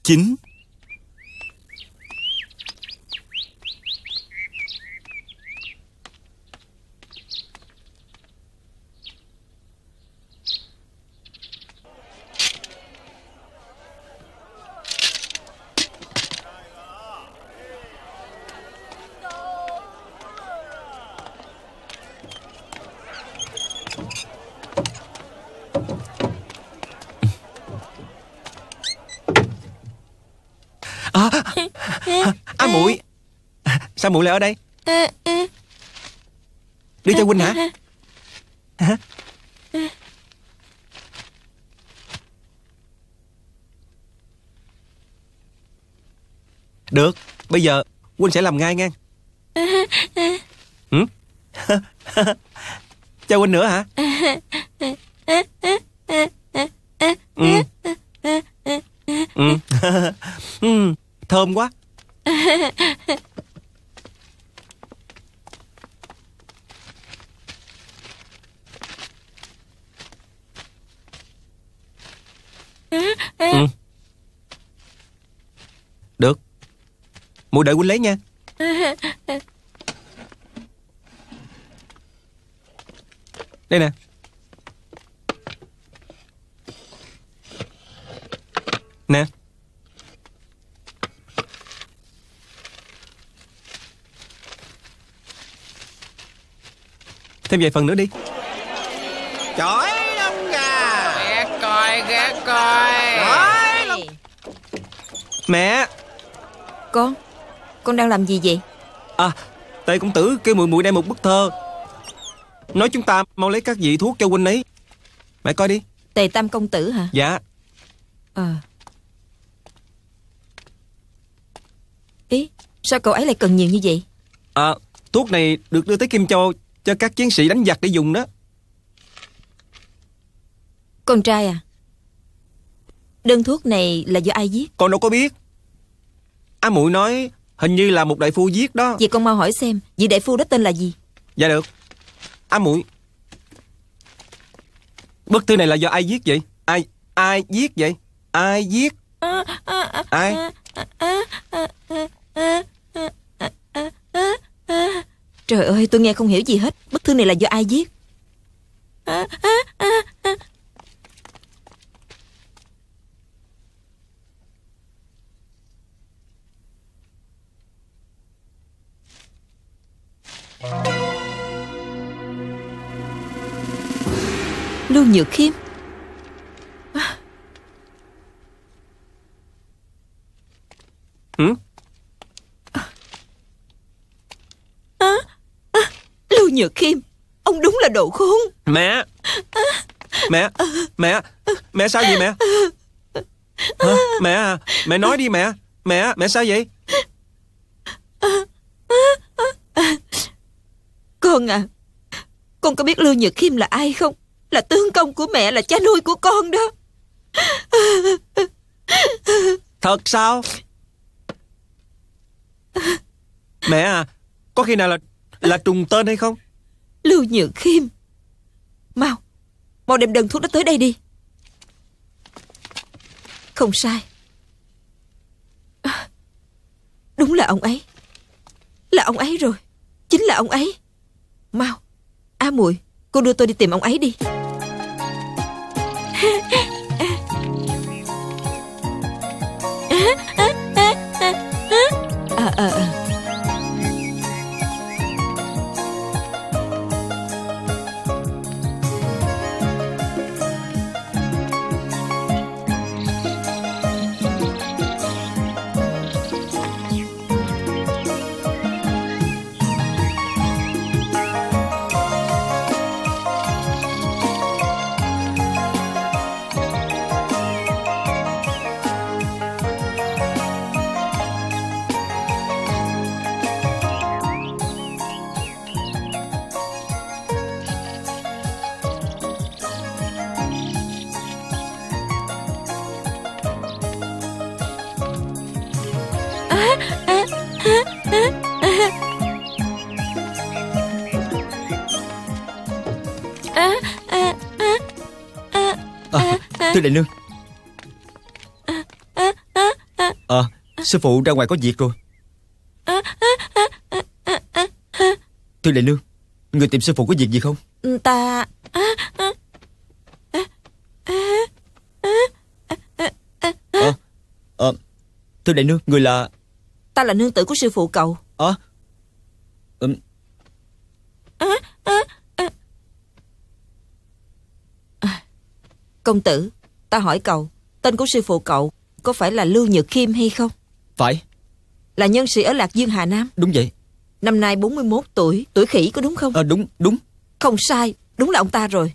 9. Muội, sao muội lại ở đây? Đi cho huynh hả? Được, bây giờ huynh sẽ làm ngay ngang. Cho huynh nữa hả? Thơm quá. Được, muội đợi huynh lấy nha. Đây nè. Nè. Thêm vài phần nữa đi. Chổi lông gà. Ghét coi. Mẹ. Con đang làm gì vậy? Tề công tử kêu muội đem một bức thơ, nói chúng ta mau lấy các vị thuốc cho huynh ấy. Mẹ coi đi. Tề Tam công tử hả? Dạ. Ý, sao cậu ấy lại cần nhiều như vậy? Thuốc này được đưa tới Kim Châu cho các chiến sĩ đánh giặc để dùng đó. Con trai à? Đơn thuốc này là do ai viết? Con đâu có biết. Muội nói hình như là một đại phu viết đó. Vậy con mau hỏi xem vị đại phu đó tên là gì? Dạ được. Muội, bức thư này là do ai viết vậy? Ai viết vậy? Ai viết? Ai? Trời ơi, tôi nghe không hiểu gì hết. Bức thư này là do ai viết? Lưu Nhược Khiêm. Lưu Nhược Khiêm, ông đúng là đồ khốn. Mẹ. Mẹ sao vậy mẹ? Mẹ nói đi mẹ. Mẹ sao vậy? Con à, con có biết Lưu Nhược Khiêm là ai không? Là tướng công của mẹ, là cha nuôi của con đó. Thật sao? Mẹ có khi nào là trùng tên hay không? Lưu Nhược Khiêm. Mau đem đơn thuốc đó tới đây đi. Không sai. Đúng là ông ấy. Là ông ấy rồi. Chính là ông ấy. Mau, Muội, cô đưa tôi đi tìm ông ấy đi. Thưa đại nương. Sư phụ ra ngoài có việc rồi. Thưa đại nương, người tìm sư phụ có việc gì không? Ta... Thưa đại nương, người là... Ta là nương tử của sư phụ cậu. Công tử, ta hỏi cậu, tên của sư phụ cậu có phải là Lưu Nhược Khiêm hay không? Phải. Là nhân sĩ ở Lạc Dương Hà Nam. Đúng vậy. Năm nay 41 tuổi, tuổi khỉ có đúng không? Đúng. Không sai, đúng là ông ta rồi.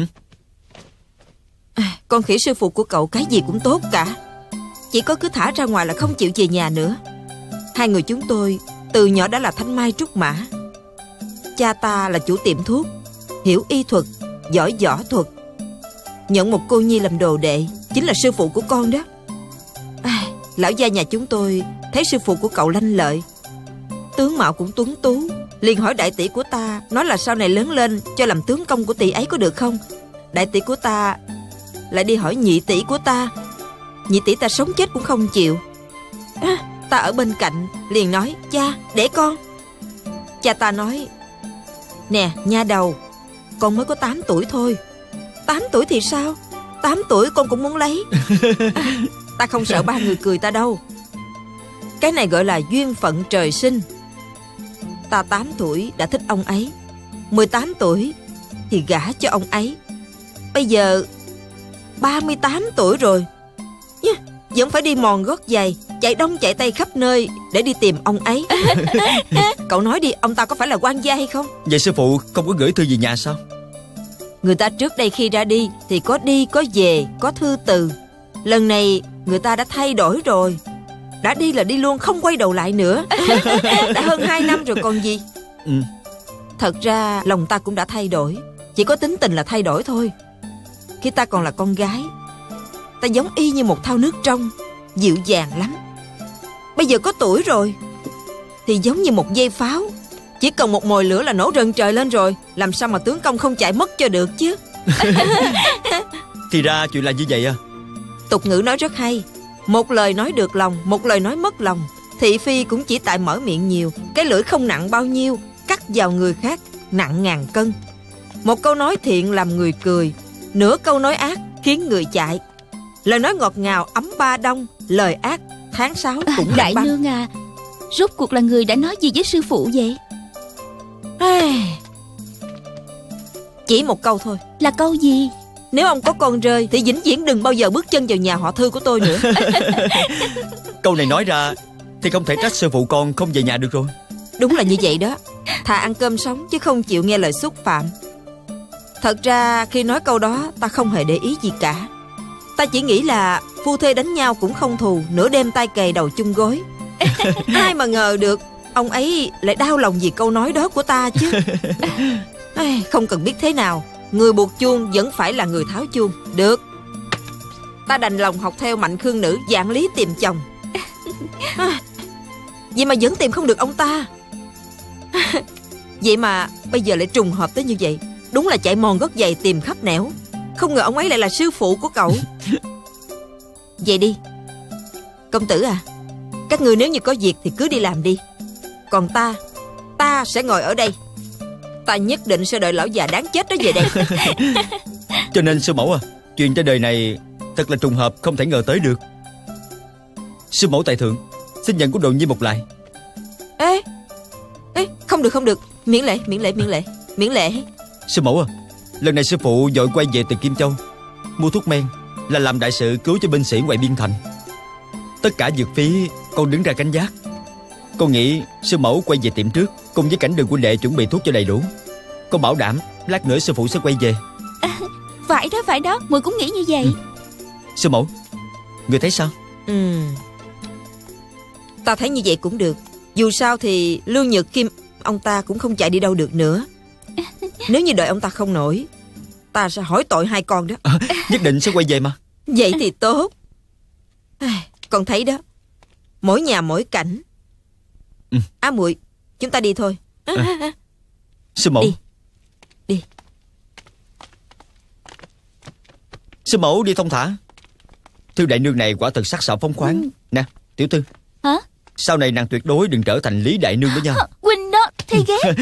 Con khỉ sư phụ của cậu cái gì cũng tốt cả, chỉ có cứ thả ra ngoài là không chịu về nhà nữa. Hai người chúng tôi từ nhỏ đã là thanh mai trúc mã. Cha ta là chủ tiệm thuốc, hiểu y thuật, giỏi võ thuật. Nhận một cô nhi làm đồ đệ chính là sư phụ của con đó. Lão gia nhà chúng tôi thấy sư phụ của cậu lanh lợi, tướng mạo cũng tuấn tú, liền hỏi đại tỷ của ta, nói là sau này lớn lên cho làm tướng công của tỷ ấy có được không. Đại tỷ của ta lại đi hỏi nhị tỷ của ta. Nhị tỷ ta sống chết cũng không chịu. Ta ở bên cạnh liền nói, cha để con. Cha ta nói, nè nha đầu, con mới có 8 tuổi thôi. 8 tuổi thì sao? 8 tuổi con cũng muốn lấy. Ta không sợ ba người cười ta đâu. Cái này gọi là duyên phận trời sinh. Ta 8 tuổi đã thích ông ấy, 18 tuổi thì gả cho ông ấy. Bây giờ 38 tuổi rồi, vẫn phải đi mòn gót giày, chạy đông chạy tây khắp nơi để đi tìm ông ấy. Cậu nói đi, ông ta có phải là quan gia hay không? Vậy sư phụ không có gửi thư về nhà sao? Người ta trước đây khi ra đi thì có đi có về, có thư từ. Lần này người ta đã thay đổi rồi. Đã đi là đi luôn, không quay đầu lại nữa. Đã hơn 2 năm rồi còn gì. Thật ra lòng ta cũng đã thay đổi, chỉ có tính tình là thay đổi thôi. Khi ta còn là con gái, ta giống y như một thau nước trong, dịu dàng lắm. Bây giờ có tuổi rồi thì giống như một dây pháo, chỉ cần một mồi lửa là nổ rần trời lên rồi. Làm sao mà tướng công không chạy mất cho được chứ. Thì ra chuyện là như vậy à? Tục ngữ nói rất hay, một lời nói được lòng, một lời nói mất lòng. Thị phi cũng chỉ tại mở miệng nhiều, cái lưỡi không nặng bao nhiêu, cắt vào người khác nặng ngàn cân. Một câu nói thiện làm người cười, nửa câu nói ác khiến người chạy. Lời nói ngọt ngào ấm ba đông, lời ác tháng 6 cũng Đại băng. nương à, rốt cuộc là người đã nói gì với sư phụ vậy? Chỉ một câu thôi. Là câu gì? Nếu ông có con rơi thì vĩnh viễn đừng bao giờ bước chân vào nhà họ Thư của tôi nữa. Câu này nói ra thì không thể trách sư phụ con không về nhà được rồi. Đúng là như vậy đó. Thà ăn cơm sống chứ không chịu nghe lời xúc phạm. Thật ra khi nói câu đó ta không hề để ý gì cả. Ta chỉ nghĩ là phu thê đánh nhau cũng không thù, nửa đêm tay kề đầu chung gối. Ai mà ngờ được ông ấy lại đau lòng vì câu nói đó của ta chứ. Không cần biết thế nào, người buộc chuông vẫn phải là người tháo chuông. Được, ta đành lòng học theo Mạnh Khương Nữ dạng lý tìm chồng. Vậy mà vẫn tìm không được ông ta. Vậy mà bây giờ lại trùng hợp tới như vậy. Đúng là chạy mòn gót giày tìm khắp nẻo. Không ngờ ông ấy lại là sư phụ của cậu. Vậy đi công tử à, các người nếu như có việc thì cứ đi làm đi. Còn ta sẽ ngồi ở đây. Ta nhất định sẽ đợi lão già đáng chết đó về đây. Cho nên sư mẫu à, chuyện trên đời này thật là trùng hợp, không thể ngờ tới được. Sư mẫu tại thượng, xin nhận của Đồ Nhi một lại. Ê, không được. Miễn lệ. Sư mẫu à, lần này sư phụ vội quay về từ Kim Châu, mua thuốc men là làm đại sự cứu cho binh sĩ ngoài biên thành. Tất cả dược phí con đứng ra gánh vác. Con nghĩ sư mẫu quay về tiệm trước, cùng với Cảnh Đường huynh đệ chuẩn bị thuốc cho đầy đủ. Con bảo đảm lát nữa sư phụ sẽ quay về. Phải đó, muội cũng nghĩ như vậy. Sư mẫu, người thấy sao? Ta thấy như vậy cũng được. Dù sao thì Lưu Nhược Kim ông ta cũng không chạy đi đâu được nữa. Nếu như đợi ông ta không nổi, ta sẽ hỏi tội hai con đó. Nhất định sẽ quay về mà. Vậy thì tốt. Con thấy đó, mỗi nhà mỗi cảnh. Á muội, chúng ta đi thôi. Sư mẫu, Đi. Sư mẫu đi thông thả. Thư đại nương này quả thật sắc sảo phóng khoáng. Nè, Tiểu Thư. Hả? Sau này nàng tuyệt đối đừng trở thành Lý đại nương đó nha. Huynh đó, thấy ghét.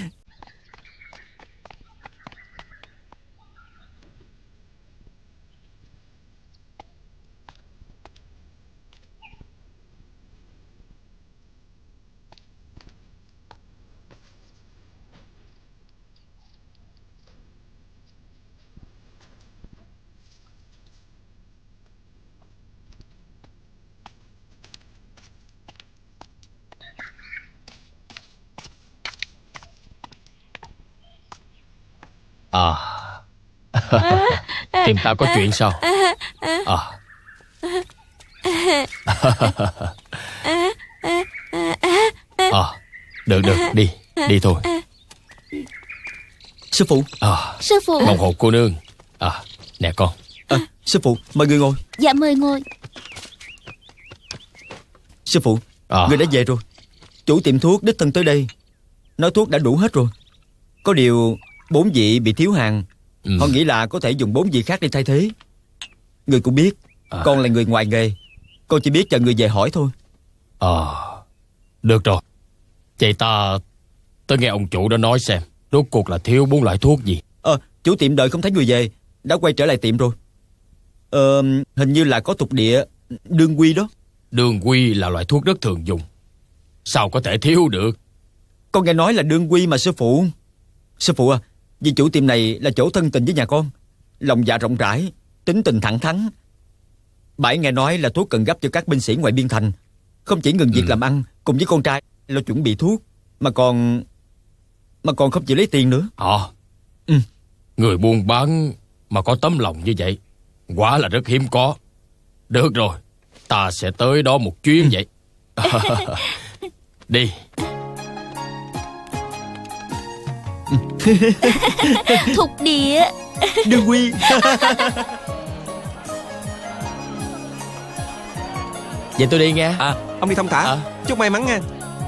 Tìm ta có chuyện sao? Được, đi thôi. Sư phụ. Sư phụ. Mong hộ cô nương. Nè con. Sư phụ, mời người ngồi. Dạ mời ngồi. Sư phụ, người đã về rồi. Chủ tiệm thuốc đích thân tới đây, nói thuốc đã đủ hết rồi. Có điều 4 vị bị thiếu hàng. Họ nghĩ là có thể dùng 4 vị khác để thay thế. Người cũng biết, con là người ngoài nghề, con chỉ biết chờ người về hỏi thôi. Được rồi. Vậy ta tới nghe ông chủ đó nói xem rốt cuộc là thiếu 4 loại thuốc gì. Chủ tiệm đợi không thấy người về, đã quay trở lại tiệm rồi. Hình như là có tục địa đương quy đó. Đương quy là loại thuốc rất thường dùng, sao có thể thiếu được? Con nghe nói là đương quy mà sư phụ. Sư phụ à, vì chủ tiệm này là chỗ thân tình với nhà con, lòng dạ rộng rãi, tính tình thẳng thắn. Bà ấy nghe nói là thuốc cần gấp cho các binh sĩ ngoài biên thành, không chỉ ngừng việc làm ăn cùng với con trai lo chuẩn bị thuốc, mà còn không chịu lấy tiền nữa. Người buôn bán mà có tấm lòng như vậy quả là rất hiếm có. Được rồi, ta sẽ tới đó một chuyến vậy. Đi. Thục địa. Đương quy. Vậy tôi đi nghe. Ông đi thông thả. Chúc may mắn nha.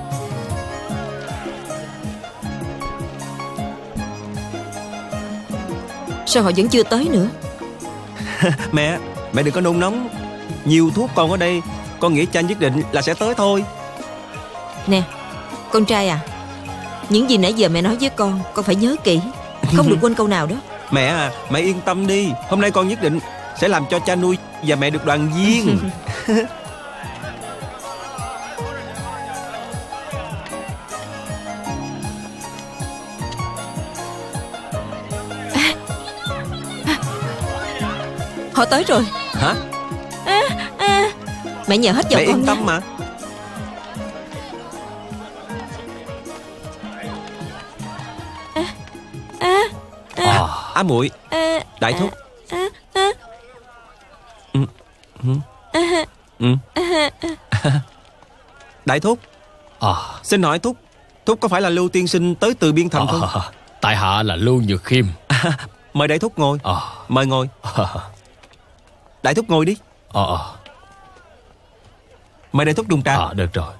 Sao họ vẫn chưa tới nữa? Mẹ đừng có nôn nóng. Nhiều thuốc còn ở đây, con nghĩ cha nhất định là sẽ tới thôi. Nè, con trai à, những gì nãy giờ mẹ nói với con phải nhớ kỹ, không được quên câu nào đó. Mẹ à, mẹ yên tâm đi, hôm nay con nhất định sẽ làm cho cha nuôi và mẹ được đoàn viên. Họ tới rồi. Hả? Mẹ nhờ hết vào mẹ con yên tâm nha. Mà Á muội, đại thúc. Đại thúc, xin hỏi thúc có phải là Lưu tiên sinh tới từ biên thành không? Tại hạ là Lưu Nhược Khiêm. Mời đại thúc ngồi. Mời ngồi. Đại thúc ngồi đi. Mời đại thúc đun trà. Được rồi.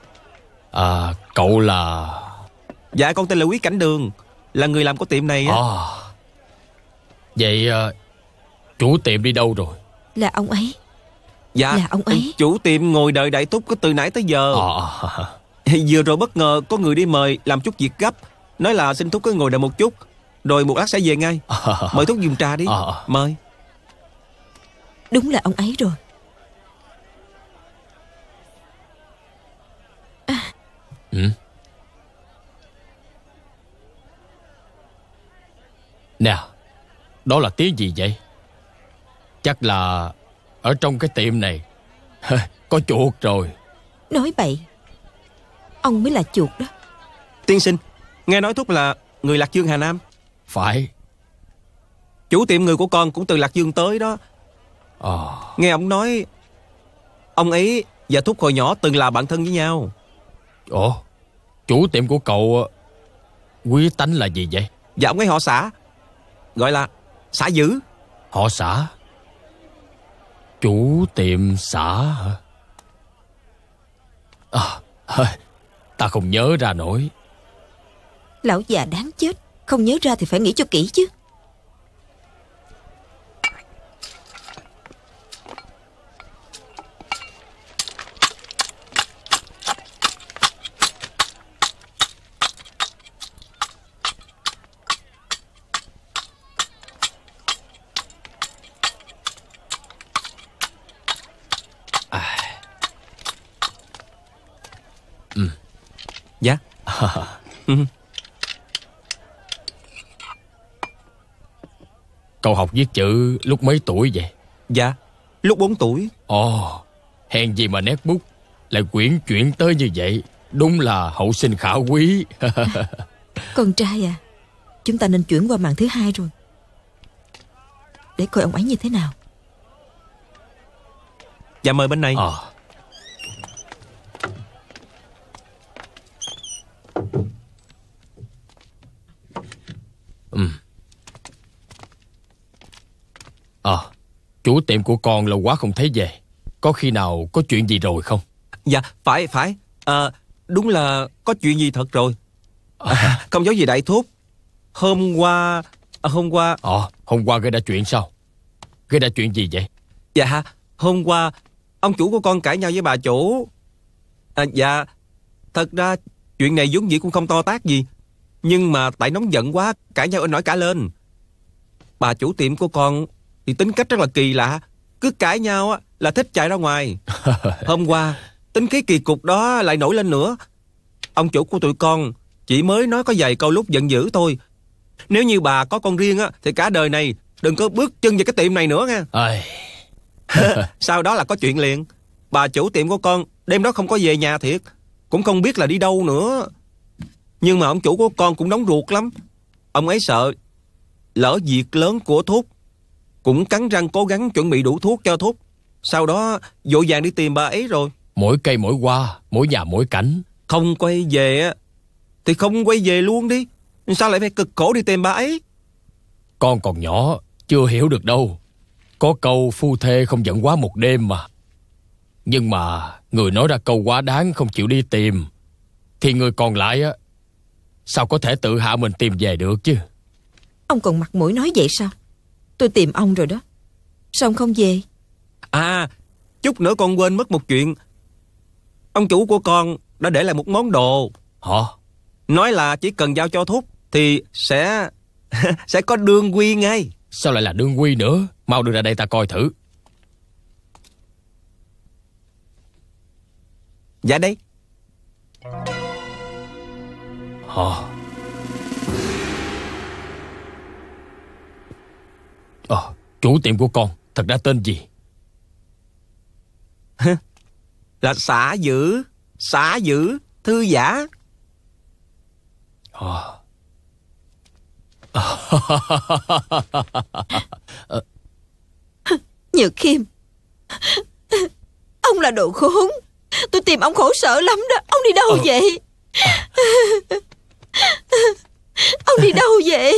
Cậu là... Dạ con tên là Quý Cảnh Đường, là người làm của tiệm này á. Vậy chủ tiệm đi đâu rồi? Là ông ấy. Dạ là ông ấy. Chủ tiệm ngồi đợi đại thúc có từ nãy tới giờ. Vừa rồi bất ngờ có người đi mời làm chút việc gấp, nói là xin thúc cứ ngồi đợi một chút, rồi một lát sẽ về ngay. Mời thúc dùng trà đi. Mời. Đúng là ông ấy rồi. Nè, đó là tiếng gì vậy? Chắc là ở trong cái tiệm này có chuột rồi. Nói bậy, ông mới là chuột đó. Tiên sinh, nghe nói thúc là người Lạc Dương Hà Nam. Phải. Chủ tiệm người của con cũng từ Lạc Dương tới đó. Nghe ông nói ông ấy và thúc hồi nhỏ từng là bạn thân với nhau. Chủ tiệm của cậu quý tánh là gì vậy? Dạ ông ấy họ Xã, gọi là Xã Dữ. Họ Xã? Chủ tiệm Xã hả? Ta không nhớ ra nổi. Lão già đáng chết, không nhớ ra thì phải nghĩ cho kỹ chứ. Dạ. Cậu học viết chữ lúc mấy tuổi vậy? Dạ, lúc 4 tuổi. Ồ, hèn gì mà nét bút lại quyển chuyển tới như vậy. Đúng là hậu sinh khả quý. Con trai à, chúng ta nên chuyển qua màn thứ 2 rồi. Để coi ông ấy như thế nào. Dạ, mời bên này. Chủ tiệm của con lâu quá không thấy về. Có khi nào có chuyện gì rồi không? Dạ, phải. Đúng là có chuyện gì thật rồi. Không giấu gì đại thúc. Hôm qua... Hôm qua gây ra chuyện sao? Gây ra chuyện gì vậy? Dạ, hôm qua ông chủ của con cãi nhau với bà chủ. Dạ, thật ra chuyện này vốn dĩ cũng không to tát gì, nhưng mà tại nóng giận quá, cãi nhau inh ỏi cả lên. Bà chủ tiệm của con thì tính cách rất là kỳ lạ. Cứ cãi nhau á là thích chạy ra ngoài. Hôm qua tính khí kỳ cục đó lại nổi lên nữa. Ông chủ của tụi con chỉ mới nói có vài câu lúc giận dữ thôi. Nếu như bà có con riêng á thì cả đời này đừng có bước chân vào cái tiệm này nữa nha. Sau đó là có chuyện liền. Bà chủ tiệm của con đêm đó không có về nhà thiệt, cũng không biết là đi đâu nữa. Nhưng mà ông chủ của con cũng nóng ruột lắm. Ông ấy sợ lỡ việc lớn của Thúc, cũng cắn răng cố gắng chuẩn bị đủ thuốc cho Thúc. Sau đó vội vàng đi tìm bà ấy rồi. Mỗi cây mỗi hoa, mỗi nhà mỗi cảnh. Không quay về á thì không quay về luôn đi. Sao lại phải cực khổ đi tìm bà ấy? Con còn nhỏ, chưa hiểu được đâu. Có câu phu thê không giận quá một đêm mà. Nhưng mà người nói ra câu quá đáng không chịu đi tìm, thì người còn lại á, sao có thể tự hạ mình tìm về được chứ? Ông còn mặt mũi nói vậy sao? Tôi tìm ông rồi đó. Sao ông không về? Chút nữa con quên mất một chuyện. Ông chủ của con đã để lại một món đồ. Hả? Nói là chỉ cần giao cho Thúc thì sẽ có đương quy ngay. Sao lại là đương quy nữa? Mau đưa ra đây ta coi thử. Dạ đây. Chủ tiệm của con thật ra tên gì? Là Xả Dữ thư giả. Nhược Khiêm, ông là đồ khốn. Tôi tìm ông khổ sở lắm đó. Ông đi đâu vậy? Ông đi đâu vậy?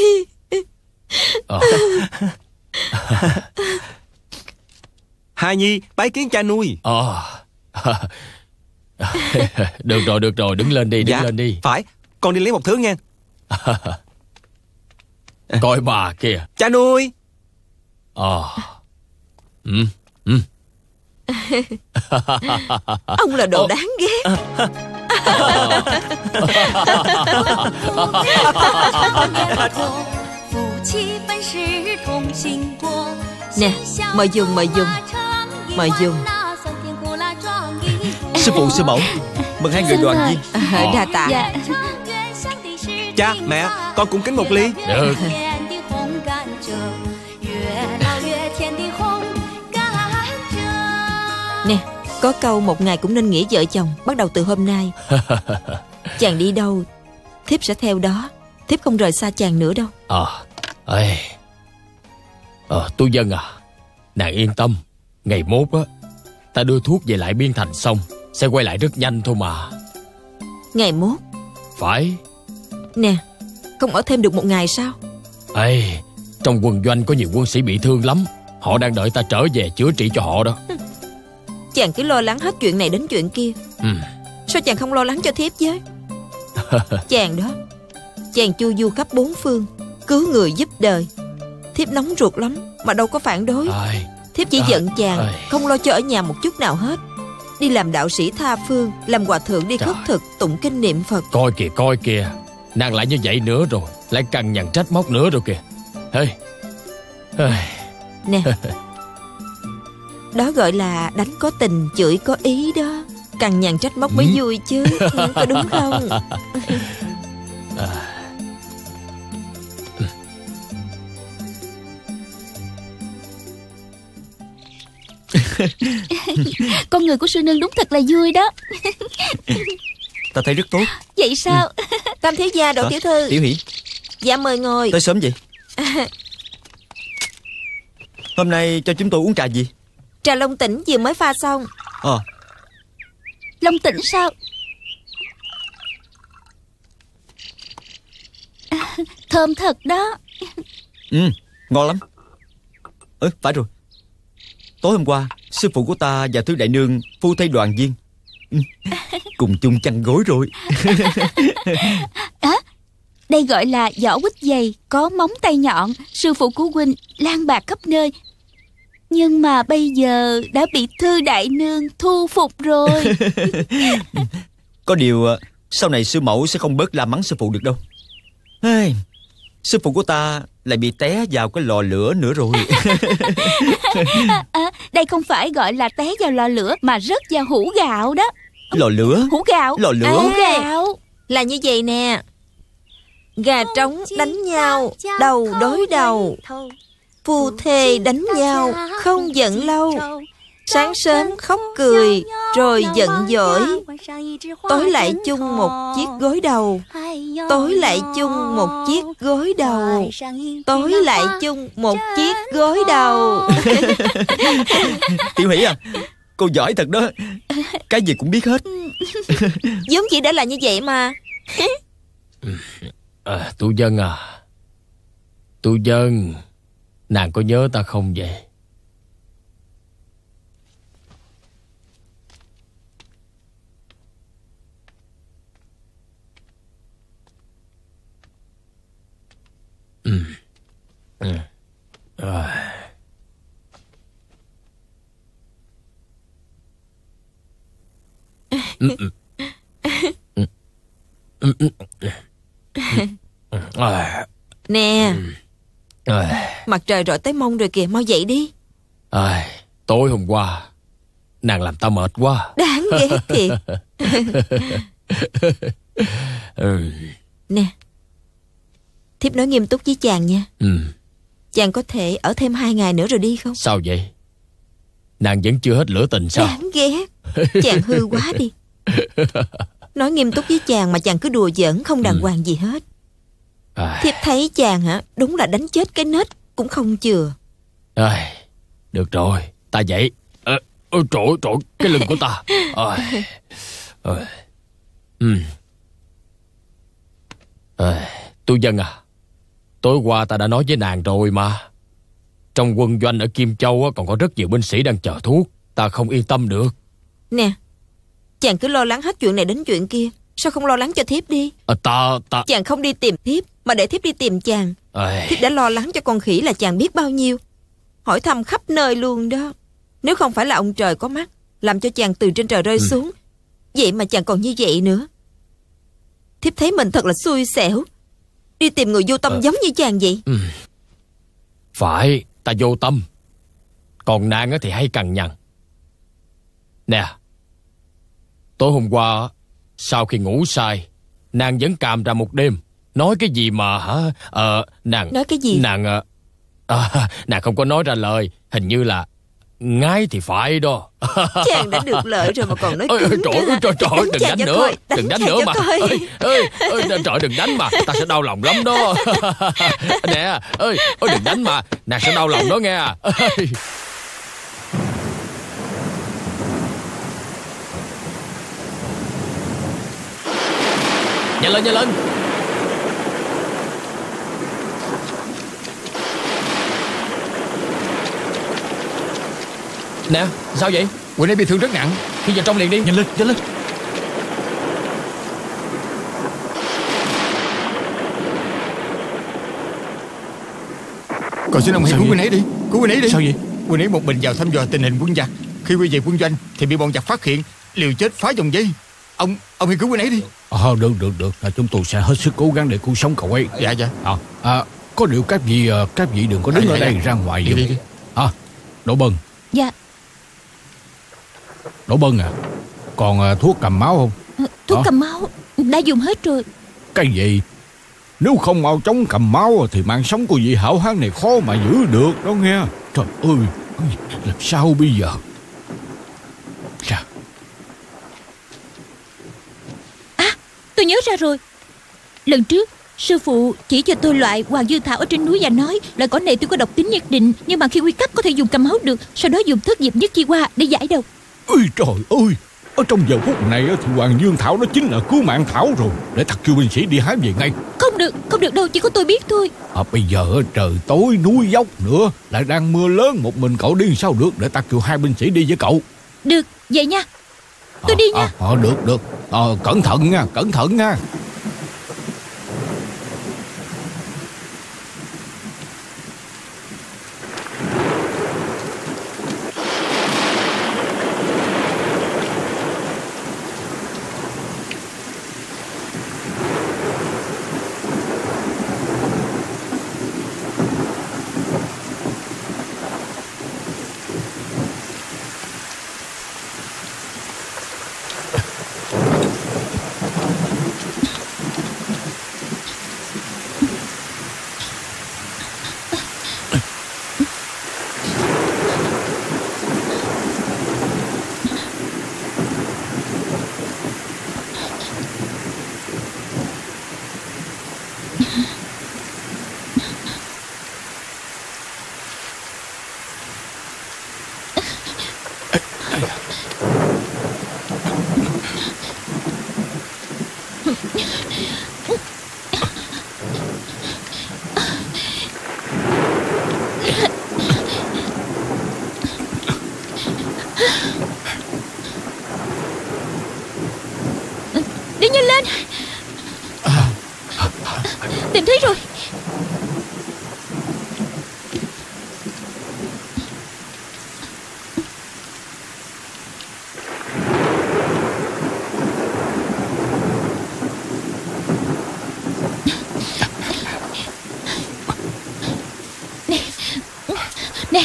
Hà Nhi bái kiến cha nuôi. Được rồi, đứng lên đi, đứng lên đi. Phải, con đi lấy một thứ nha. Coi bà kìa. Cha nuôi. Ông là đồ đáng ghét. Nè, mời dùng. Sư phụ sư mẫu, mừng hai người đoàn viên. Đa tạ. Dạ. Cha, mẹ, con cũng kính một ly. Được. Nè, có câu một ngày cũng nên nghĩa vợ chồng, bắt đầu từ hôm nay. Chàng đi đâu, thiếp sẽ theo đó. Thiếp không rời xa chàng nữa đâu. Tu Dân à, nàng yên tâm. Ngày mốt á, ta đưa thuốc về lại Biên Thành xong sẽ quay lại rất nhanh thôi mà. Ngày mốt? Phải. Nè, không ở thêm được một ngày sao? Trong quân doanh có nhiều quân sĩ bị thương lắm. Họ đang đợi ta trở về chữa trị cho họ đó. Chàng cứ lo lắng hết chuyện này đến chuyện kia. Sao chàng không lo lắng cho thiếp với? Chàng đó, chàng chu du khắp bốn phương, cứu người giúp đời. Thiếp nóng ruột lắm mà đâu có phản đối. Thiếp chỉ giận chàng không lo cho ở nhà một chút nào hết. Đi làm đạo sĩ tha phương, làm hòa thượng đi khất thực, tụng kinh niệm Phật. Coi kìa, nàng lại như vậy nữa rồi, lại cằn nhằn trách móc nữa rồi kìa. Nè, đó gọi là đánh có tình, chửi có ý đó. Cằn nhằn trách móc mới vui chứ. Có đúng không? Con người của sư nương đúng thật là vui đó. Ta thấy rất tốt. Vậy sao? Tam thiếu gia, Đỗ tiểu thư. Tiểu Hỷ, Dạ mời ngồi. tới sớm vậy? Hôm nay cho chúng tôi uống trà gì? Trà Long Tỉnh vừa mới pha xong. Long Tỉnh sao? Thơm thật đó. Ngon lắm. Phải rồi, tối hôm qua sư phụ của ta và Thứ đại nương phu thê đoàn viên cùng chung chăn gối rồi. Đây gọi là vỏ quýt dày, có móng tay nhọn. Sư phụ của huynh lang bạc khắp nơi, nhưng mà bây giờ đã bị Thư đại nương thu phục rồi. Có điều sau này sư mẫu sẽ không bớt la mắng sư phụ được đâu. Sư phụ của ta lại bị té vào cái lò lửa nữa rồi. Đây không phải gọi là té vào lò lửa, mà rớt vào hũ gạo đó. Lò lửa? Hũ gạo. Lò lửa. Hũ gạo. Là như vậy nè. Gà trống đánh nhau, đầu đối đầu. Phu thê đánh nhau, không giận lâu. Sáng sớm khóc cười, rồi giận dỗi. Tối lại chung một chiếc gối đầu. Tối lại chung một chiếc gối đầu. Tối lại chung một chiếc gối đầu. Tiểu Hỷ à, cô giỏi thật đó. Cái gì cũng biết hết. Giống chị đã là như vậy mà. Tu Dân à, Tu Dân, nàng có nhớ ta không vậy? Nè, mặt trời rọi tới mông rồi kìa, mau dậy đi. Tối hôm qua nàng làm ta mệt quá. Đáng ghét thiệt. Nè, thiếp nói nghiêm túc với chàng nha. Chàng có thể ở thêm 2 ngày nữa rồi đi không? Sao vậy? Nàng vẫn chưa hết lửa tình sao? Đáng ghét. Chàng hư quá đi. Nói nghiêm túc với chàng mà chàng cứ đùa giỡn không đàng hoàng gì hết. Thiếp thấy chàng đúng là đánh chết cái nết cũng không chừa. Được rồi, ta dậy. Trời ơi, cái lưng của ta. Tu Dân à, tối qua ta đã nói với nàng rồi mà. Trong quân doanh ở Kim Châu còn có rất nhiều binh sĩ đang chờ thuốc. Ta không yên tâm được. Nè, chàng cứ lo lắng hết chuyện này đến chuyện kia, sao không lo lắng cho thiếp đi? Chàng không đi tìm thiếp mà để thiếp đi tìm chàng. Thiếp đã lo lắng cho con khỉ là chàng biết bao nhiêu, hỏi thăm khắp nơi luôn đó. Nếu không phải là ông trời có mắt làm cho chàng từ trên trời rơi xuống, vậy mà chàng còn như vậy nữa. Thiếp thấy mình thật là xui xẻo, đi tìm người vô tâm giống như chàng vậy. Phải, ta vô tâm, còn nàng thì hay cằn nhằn. Nè, tối hôm qua sau khi ngủ say, nàng vẫn càm ra một đêm. Nói cái gì mà nàng nói cái gì? Nàng không có nói ra lời. Hình như là ngái thì phải đó. Chàng đã được lợi rồi mà còn nói cứng. Trời, đừng đánh nữa. Đừng đánh nữa mà. Trời, đừng đánh mà, ta sẽ đau lòng lắm đó. Nè, đừng đánh mà, nàng sẽ đau lòng đó nghe. Nhanh lên, nhanh lên. Nè, sao vậy? Quỳnh ấy bị thương rất nặng. Đi vào trong liền đi. Nhanh lên, nhanh lên. Còn xin ông hãy cứu Quỳnh ấy đi. Cứu Quỳnh ấy đi. Sao vậy? Quỳnh ấy một mình vào thăm dò tình hình quân giặc. Khi quay về quân doanh thì bị bọn giặc phát hiện, liều chết phá vòng dây. Ông hãy cứu Quỳnh ấy đi. Được. Chúng tôi sẽ hết sức cố gắng để cứu sống cậu ấy. Dạ. Có điều các vị đừng có đứng ở đây, ra ngoài đi. Đỗ Bân. Dạ. Đỗ Bân à, còn thuốc cầm máu không? Thuốc cầm máu đã dùng hết rồi. Cái gì? Nếu không mau chóng cầm máu thì mạng sống của vị hảo hán này khó mà giữ được đó nghe. Trời ơi, làm sao bây giờ? Sao? Tôi nhớ ra rồi. Lần trước sư phụ chỉ cho tôi loại hoàng dương thảo ở trên núi và nói loại cỏ này tôi có độc tính nhất định, nhưng mà khi nguy cấp có thể dùng cầm máu được. Sau đó dùng thất diệp nhất chi qua để giải độc. Ôi trời ơi, ở trong giờ phút này thì hoàng dương thảo đó chính là cứu mạng thảo rồi. Để thật kêu binh sĩ đi hái về ngay. Không được đâu, chỉ có tôi biết thôi. Bây giờ trời tối núi dốc nữa, lại đang mưa lớn, một mình cậu đi sao được. Để ta kêu 2 binh sĩ đi với cậu. Được, vậy nha. Tôi đi nha. Được. Cẩn thận nha. Đi nhanh lên. Tìm thấy rồi. Nè.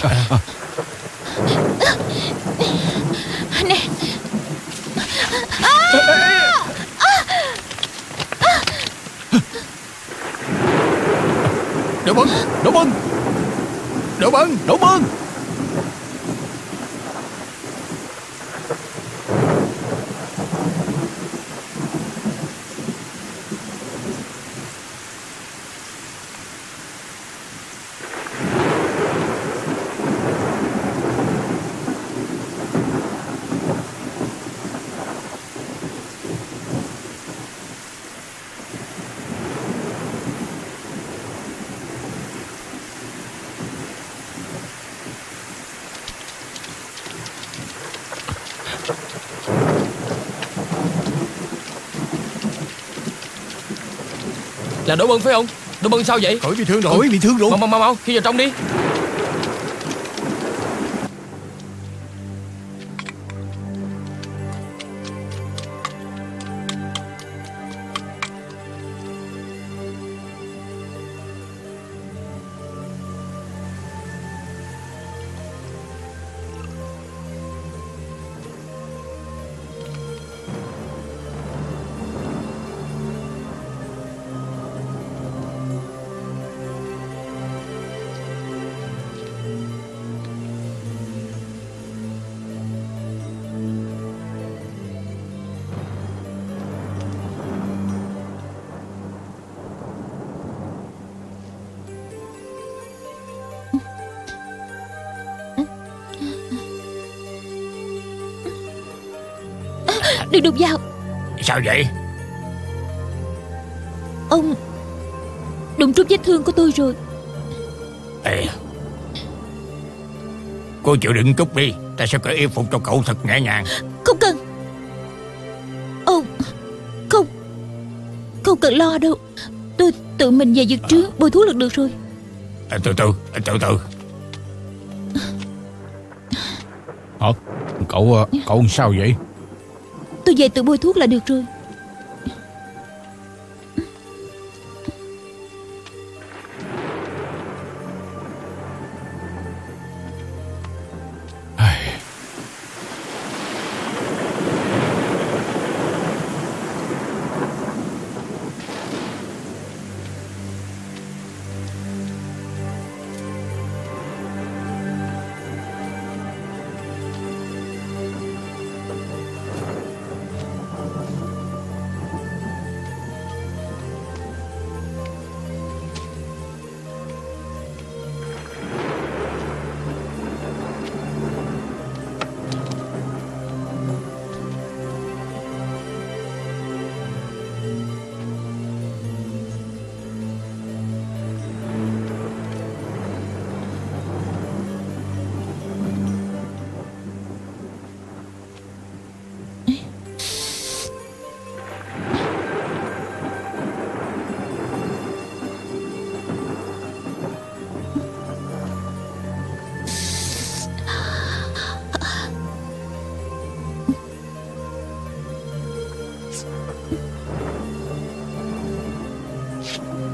Nè. Đỗ Bân. Là Đỗ Bân phải không? Đỗ Bân sao vậy? Cậu bị thương rồi. Mau khi vào trong đi. Đừng đụng vào. Sao vậy? Ông đụng trúng vết thương của tôi rồi. Ê, cô chịu đựng chút đi, ta sẽ cởi y phục cho cậu thật nhẹ nhàng. Không cần. Ông không cần lo đâu. Tôi tự mình về dược trướng bôi thuốc là được rồi. Từ từ. Cậu sao vậy? Tôi về tự bôi thuốc là được rồi.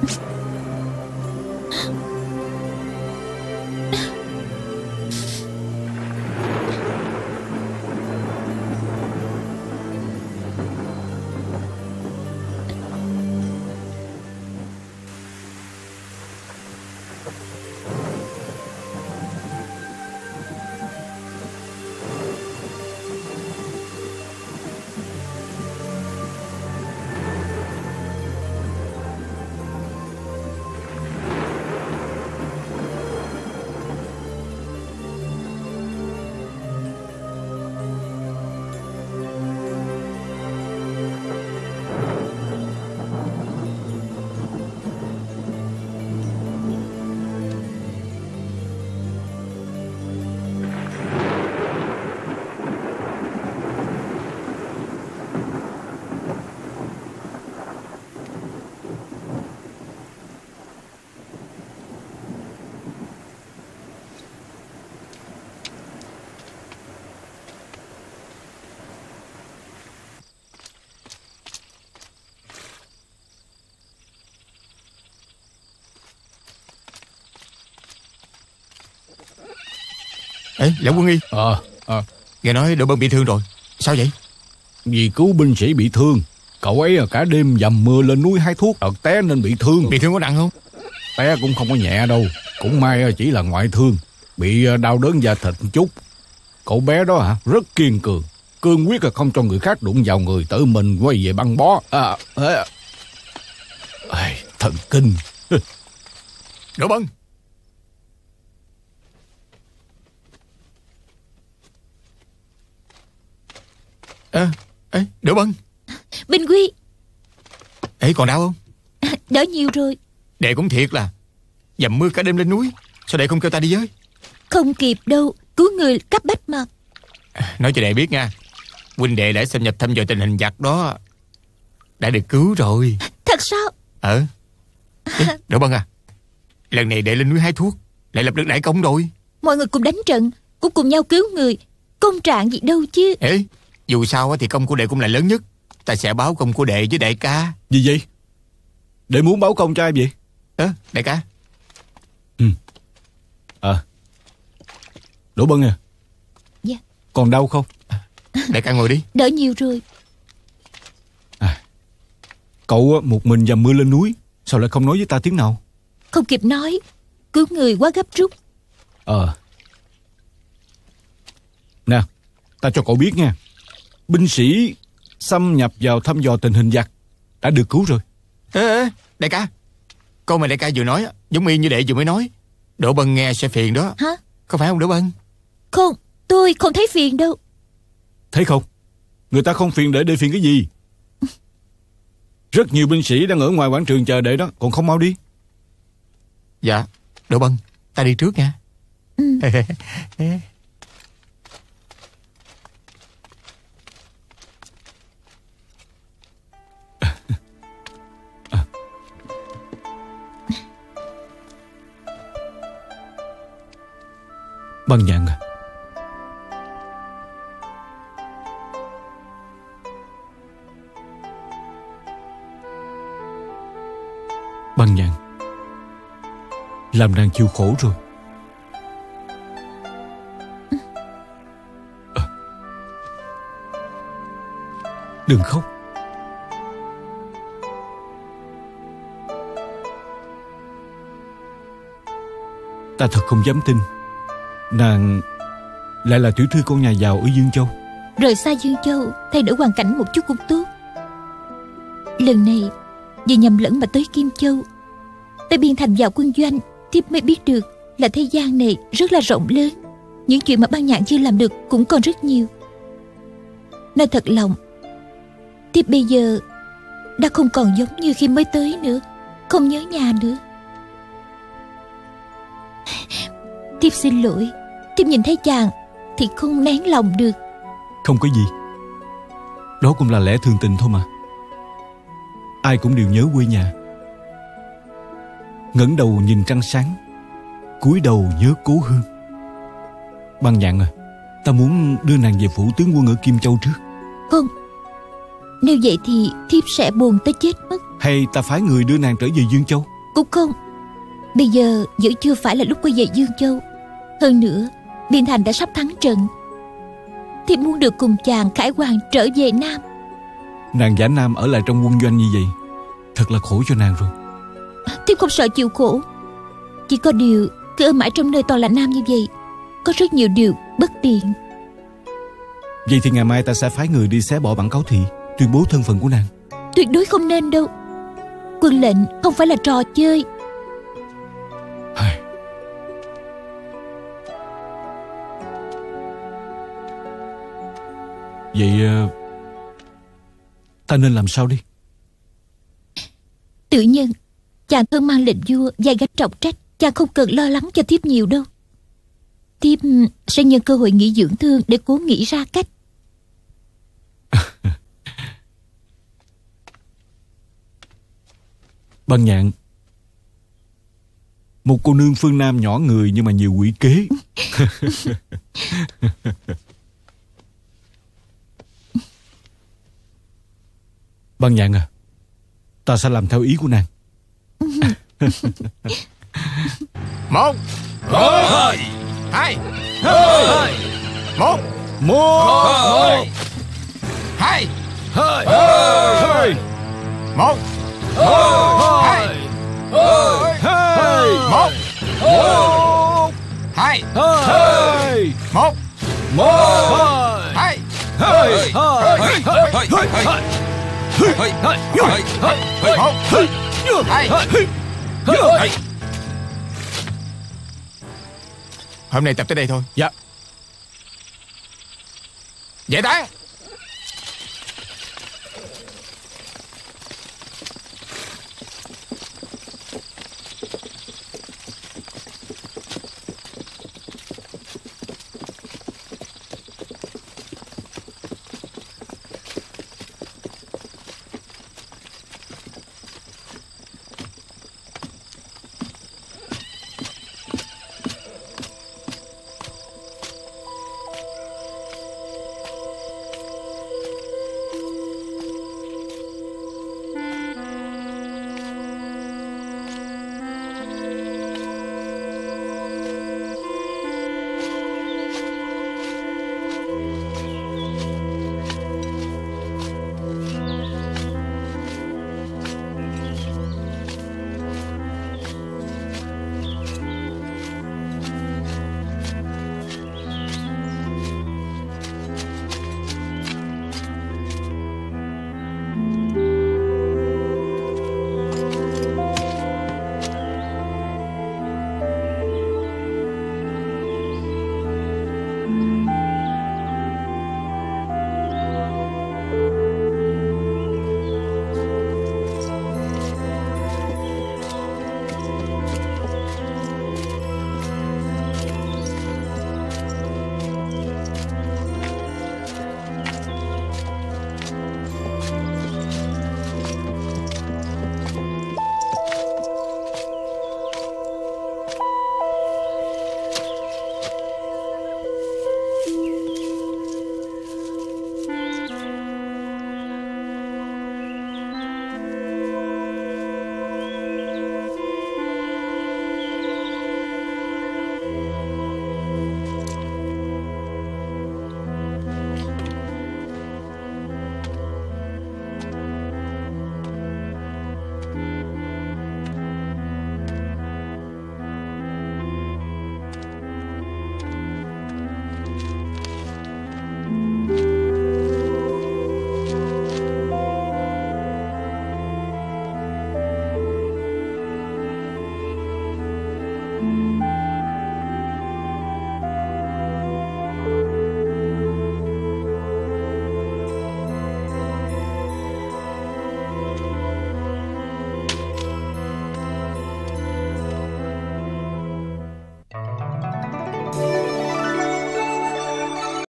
Ê, Lão Quân Y. Nghe nói đội Bân bị thương rồi. Sao vậy? Vì cứu binh sĩ bị thương, cậu ấy cả đêm dầm mưa lên núi hái thuốc, té nên bị thương. Bị thương có nặng không? Té cũng không có nhẹ đâu. Cũng may chỉ là ngoại thương, bị đau đớn da thịt chút. Cậu bé đó rất kiên cường, cương quyết là không cho người khác đụng vào người, tự mình quay về băng bó. Thần kinh. Đội Bân. Đội Bân. Binh Quy. Ê, còn đau không? Đỡ nhiều rồi. Đệ cũng thiệt là dầm mưa cả đêm lên núi. Sao đệ không kêu ta đi với? Không kịp đâu, cứu người cấp bách mà. Nói cho đệ biết nha, huynh đệ đã xâm nhập thăm dò tình hình giặc đó đã được cứu rồi. Thật sao? Đội Bân à, lần này đệ lên núi hái thuốc lại lập được đại công rồi. Mọi người cùng đánh trận, cũng cùng nhau cứu người, công trạng gì đâu chứ. Ê, dù sao thì công của đệ cũng là lớn nhất. Ta sẽ báo công của đệ với đại ca. Gì vậy? Đệ muốn báo công cho ai vậy? Đại ca. Đỗ Bân à. Dạ. Còn đau không? Đại ca ngồi đi. Đỡ nhiều rồi. Cậu một mình dầm mưa lên núi, sao lại không nói với ta tiếng nào? Không kịp nói, cứu người quá gấp rút. Nè, ta cho cậu biết nha, binh sĩ xâm nhập vào thăm dò tình hình giặc đã được cứu rồi. Đại ca, câu mà đại ca vừa nói giống y như đệ vừa mới nói. Đỗ Bân nghe sẽ phiền đó. Hả? Có phải không Đỗ Bân? Không, tôi không thấy phiền đâu. Thấy không? Người ta không phiền để phiền cái gì? Rất nhiều binh sĩ đang ở ngoài quảng trường chờ đệ đó, còn không mau đi. Dạ, Đỗ Bân, ta đi trước nha. Băng Nhạn à, Băng Nhạn, làm nàng chịu khổ rồi. Đừng khóc. Ta thật không dám tin nàng lại là tiểu thư con nhà giàu ở Dương Châu. Rời xa Dương Châu, thay đổi hoàn cảnh một chút cũng tốt. Lần này vì nhầm lẫn mà tới Kim Châu, tới biên thành vào quân doanh, thiếp mới biết được là thế gian này rất là rộng lớn. Những chuyện mà Băng Nhạn chưa làm được cũng còn rất nhiều. Nói thật lòng, thiếp bây giờ đã không còn giống như khi mới tới nữa, không nhớ nhà nữa. Thiếp xin lỗi, thiếp nhìn thấy chàng thì không nén lòng được. Không có gì, đó cũng là lẽ thường tình thôi mà. Ai cũng đều nhớ quê nhà. Ngẩng đầu nhìn trăng sáng, cúi đầu nhớ cố hương. Băng Nhạn à, ta muốn đưa nàng về phủ tướng quân ở Kim Châu trước. Không, nếu vậy thì thiếp sẽ buồn tới chết mất. Hay ta phái người đưa nàng trở về Dương Châu? Cũng không. Bây giờ vẫn chưa phải là lúc quay về Dương Châu. Hơn nữa Biên Thành đã sắp thắng trận. Thiếp muốn được cùng chàng khải hoàn trở về Nam. Nàng giả nam ở lại trong quân doanh như vậy thật là khổ cho nàng rồi. Thiếp không sợ chịu khổ. Chỉ có điều cứ ở mãi trong nơi toàn là nam như vậy, có rất nhiều điều bất tiện. Vậy thì ngày mai ta sẽ phái người đi xé bỏ bản cáo thị, tuyên bố thân phận của nàng. Tuyệt đối không nên đâu. Quân lệnh không phải là trò chơi. Vậy ta nên làm sao đi? Tự nhân, chàng thân mang lệnh vua, vai gánh trọng trách. Chàng không cần lo lắng cho thiếp nhiều đâu. Thiếp sẽ nhân cơ hội nghỉ dưỡng thương để cố nghĩ ra cách. Băng Nhạn, một cô nương phương Nam nhỏ người nhưng mà nhiều quỷ kế. Băng Nhạn à, ta sẽ làm theo ý của nàng. Một, hai, một, hai, một, hai, một, hai, một, hai. Hôm nay tập tới đây thôi. Dạ. Giải tán.